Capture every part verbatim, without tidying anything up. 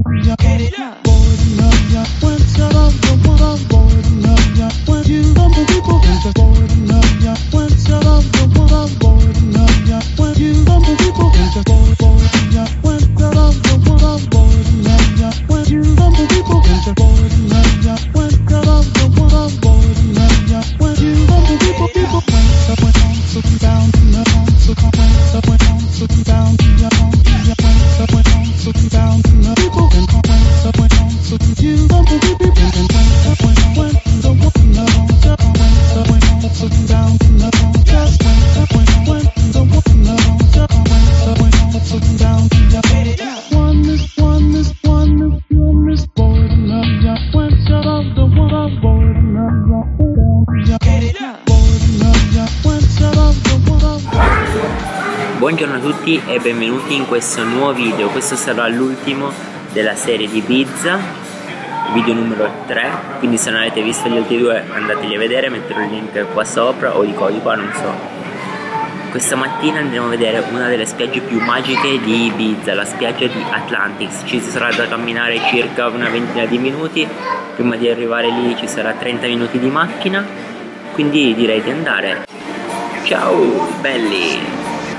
Buongiorno a tutti e benvenuti in questo nuovo video. Questo sarà l'ultimo della serie di Ibiza, video numero tre, quindi se non avete visto gli altri due andateli a vedere, metterò il link qua sopra o di qua, di qua non so. Questa mattina andremo a vedere una delle spiagge più magiche di Ibiza, la spiaggia di Atlantis. Ci sarà da camminare circa una ventina di minuti, prima di arrivare lì ci sarà trenta minuti di macchina, quindi direi di andare. Ciao belli!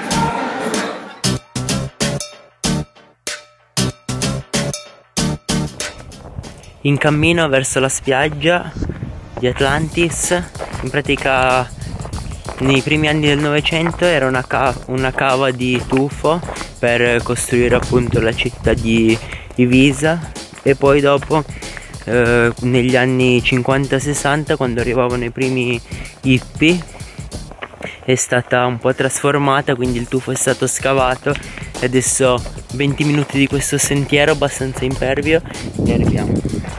In cammino verso la spiaggia di Atlantis, in pratica nei primi anni del Novecento era una, ca una cava di tufo per costruire appunto la città di Ibiza, e poi dopo eh, negli anni cinquanta sessanta, quando arrivavano i primi hippie, è stata un po' trasformata, quindi il tufo è stato scavato e adesso venti minuti di questo sentiero abbastanza impervio e arriviamo.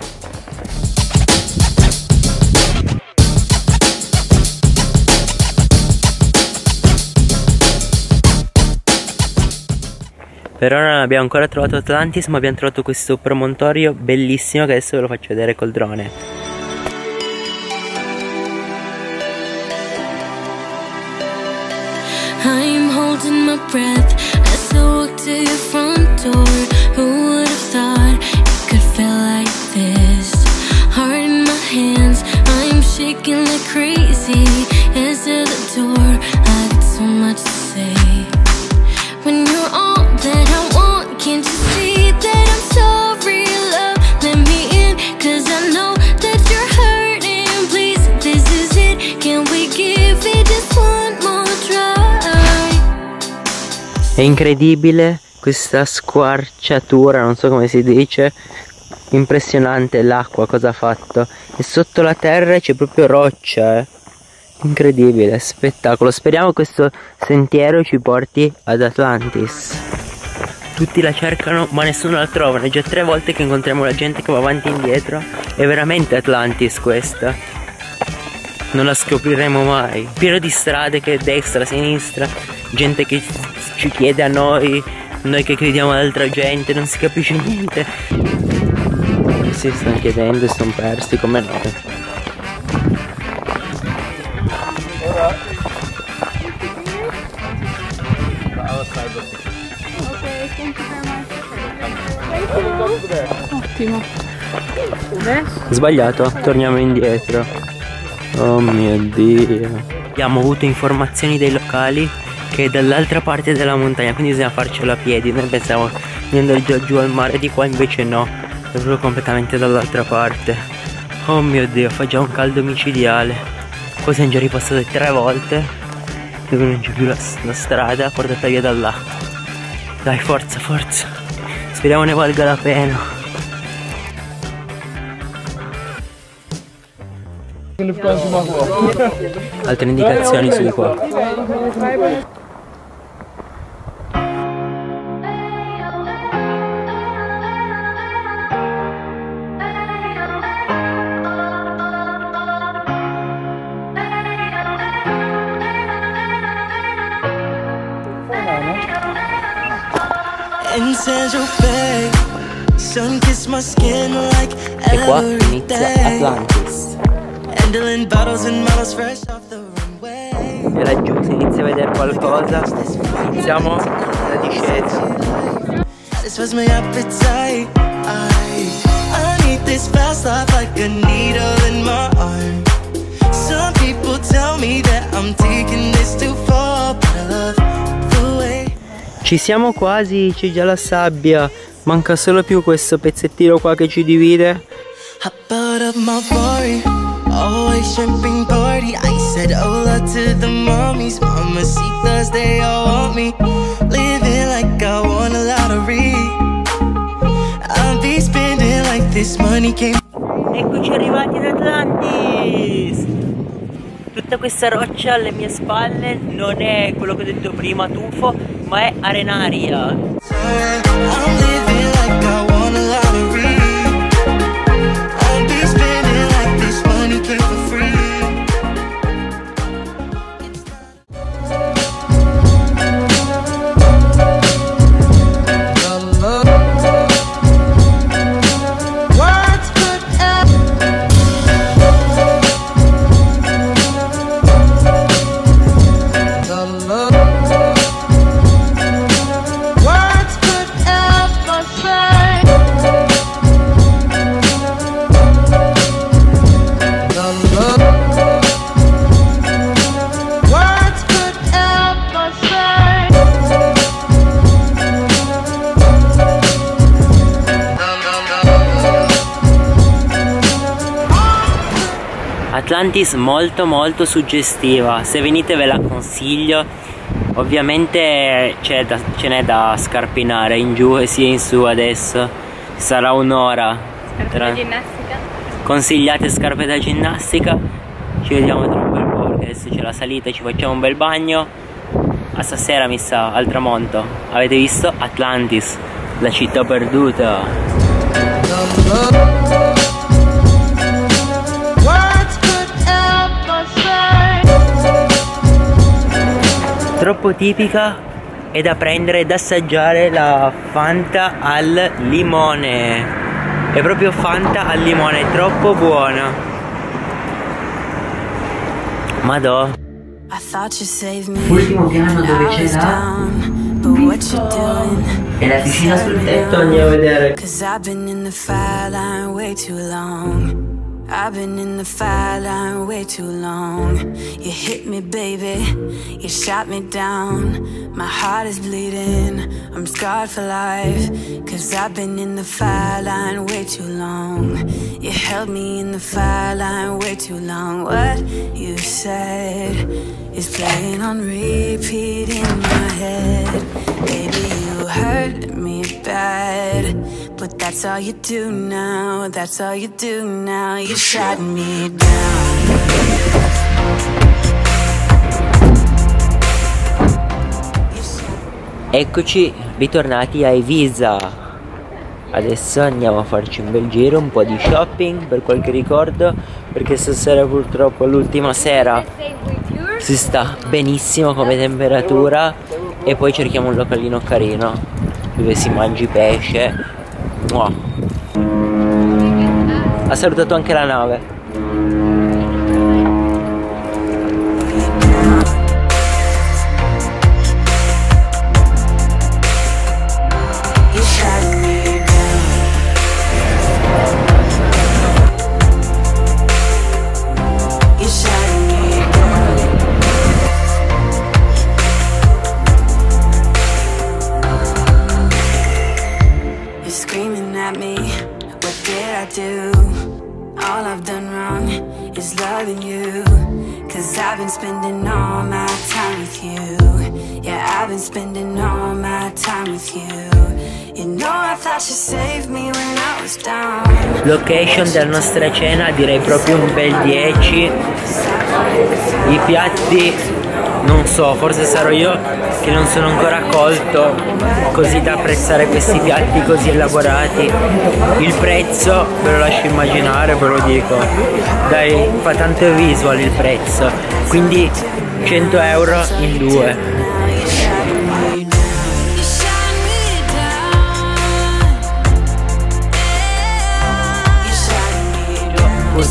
Per ora non abbiamo ancora trovato Atlantis, ma abbiamo trovato questo promontorio bellissimo che adesso ve lo faccio vedere col drone. I'm holding my breath as I walk to your front door. Who would have thought it could feel like this? Heart in my hands, I'm shaking like crazy. Answer the door, I got so much to say. When you're all that I want, can't you see that I'm sorry, love? Let me in, cause I know that you're hurting. Please, this is it, can we give it just one more try? È incredibile questa squarciatura, non so come si dice, impressionante l'acqua cosa ha fatto, e sotto la terra c'è proprio roccia, eh. Incredibile, spettacolo. Speriamo che questo sentiero ci porti ad Atlantis. Tutti la cercano ma nessuno la trova. È già tre volte che incontriamo la gente che va avanti e indietro. È veramente Atlantis questa. Non la scopriremo mai. Pieno di strade, che destra, sinistra, gente che ci chiede a noi, noi che chiediamo ad altra gente, non si capisce niente. Si stanno chiedendo e sono persi come noi. Ottimo. Adesso? Sbagliato, torniamo indietro. Oh mio Dio. Abbiamo avuto informazioni dai locali che è dall'altra parte della montagna, quindi bisogna farcela a piedi. Noi pensavamo di andare già giù al mare, di qua invece no, è proprio completamente dall'altra parte. Oh mio Dio, fa già un caldo micidiale. Qua siamo già ripassati tre volte, dove non c'è più la, la strada portata via dall'acqua. Dai, forza, forza, speriamo ne valga la pena. Altre indicazioni su di qua. E qua inizia Atlantis. E laggiù si inizia a vedere qualcosa. Iniziamo la discesa. This was my appetite. I, I need this fast life like a needle in my arm. Some people tell me that I'm taking this too far, but I love the way. Ci siamo quasi, c'è già la sabbia. Manca solo più questo pezzettino qua che ci divide. Hop out of my Ferrari, always shrimping party. I said hola to the mommies, mamacitas, they all want me. Living like I won a lottery. I'll be spending like this money came. Eccoci arrivati ad Atlantis. Tutta questa roccia alle mie spalle non è quello che ho detto prima, tufo, ma è arenaria. I'm living like I won a lottery. I'll be spending like this money came for free. Atlantis molto molto suggestiva, se venite ve la consiglio. Ovviamente ce n'è da scarpinare in giù e sia in su adesso. Sarà un'ora. Scarpe da ginnastica. Consigliate scarpe da ginnastica. Ci vediamo tra un bel po' perché adesso c'è la salita, ci facciamo un bel bagno. A stasera mi sa al tramonto. Avete visto? Atlantis, la città perduta. Troppo tipica è da prendere ed assaggiare la Fanta al limone. È proprio Fanta al limone, è troppo buona. Madò. Ultimo piano dove c'è la... E la piscina sul tetto, andiamo a vedere. I've been in the fire line way too long. You hit me, baby, you shot me down. My heart is bleeding, I'm scarred for life. Cause I've been in the fire line way too long. You held me in the fire line way too long. What you said is playing on repeat in my head. Baby, you hurt me bad, but that's all you do now, that's all you do now. You shut me down. Eccoci ritornati a Ibiza. Adesso andiamo a farci un bel giro, un po' di shopping per qualche ricordo, perché stasera purtroppo l'ultima sera si sta benissimo come temperatura. E poi cerchiamo un localino carino dove si mangi pesce. Wow. Ha salutato anche la nave. All I've done wrong is loving you, cause I've been spending all my time with you. Yeah, I've been spending all my time with you. You know I thought you saved me when I was down. Location della nostra cena direi proprio un bel dieci. I piatti non so, forse sarò io che non sono ancora colto così da apprezzare questi piatti così elaborati. Il prezzo ve lo lascio immaginare, ve lo dico, dai, fa tanto visual il prezzo, quindi cento euro in due.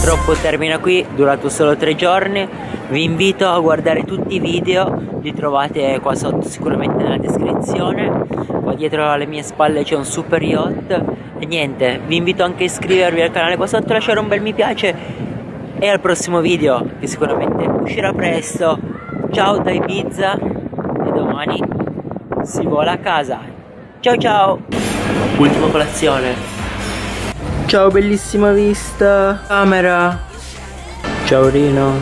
purtroppo termina qui, durato solo tre giorni. Vi invito a guardare tutti i video, li trovate qua sotto sicuramente nella descrizione. Qua dietro alle mie spalle c'è un super yacht. E niente, vi invito anche a iscrivervi al canale qua sotto, lasciare un bel mi piace. E al prossimo video, che sicuramente uscirà presto. Ciao da Ibiza, e domani si vola a casa. Ciao ciao. Ultima colazione. Ciao, bellissima vista. Camera. Ciao Rino.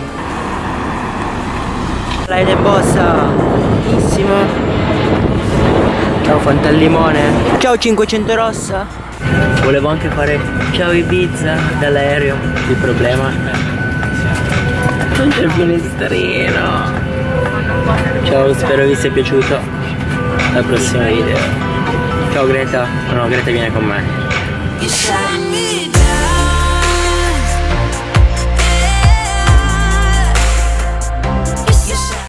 Lei è bossa. Bellissimo. Ciao Fanta al limone. Ciao cinquecento rossa. Volevo anche fare ciao Ibiza dall'aereo. Il problema non c'è il finestrino. Ciao, spero vi sia piaciuto. Al prossimo video. Ciao Greta. No, Greta viene con me.